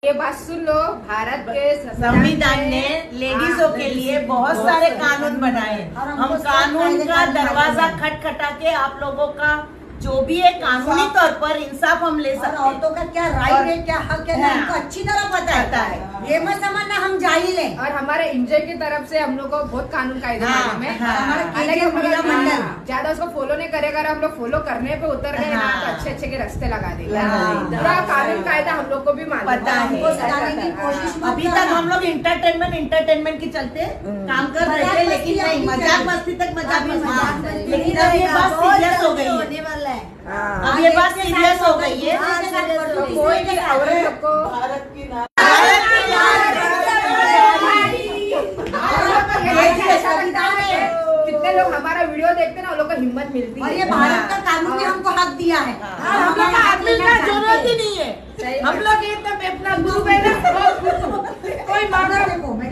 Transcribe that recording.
ये बात सुन लो, भारत के संविधान ने लेडीजों के लिए बहुत सारे कानून बनाए। हम कानून का दरवाजा खटखटा के आप लोगों का जो भी है कानूनी तौर पर इंसाफ हम ले सकते हैं। औरतों का क्या राइट है, क्या हक है, हमको अच्छी तरह पता है। ये मत समझना हम जाहिल हैं। और हमारे इंजॉय की तरफ से हम लोग को बहुत कानून कायदे में ज्यादा उसको फॉलो नहीं करेगा। हम लोग फॉलो करने पे उतर गए ना तो अच्छे अच्छे के रास्ते लगा देंगे। पूरा कानून कायदा हम लोग को भी पता है। कोशिश अभी तक हम लोग इंटरटेनमेंट के चलते काम कर रहे थे, लेकिन नहीं, मजाक मस्ती तक मजाक, लेकिन अब ये बात सीरियस हो गई है। अब ये बात सीरियस हो गई है। कोई भी औरत को कितने लोग हमारा वीडियो देखते हैं ना, उन लोग को हिम्मत मिलती है। और ये भारत का कानून ने हमको हक दिया है। हम लोग का हक मिलना जरूरत ही नहीं है। हम लोग एकदम अपना गुरु कोई मांगा। देखो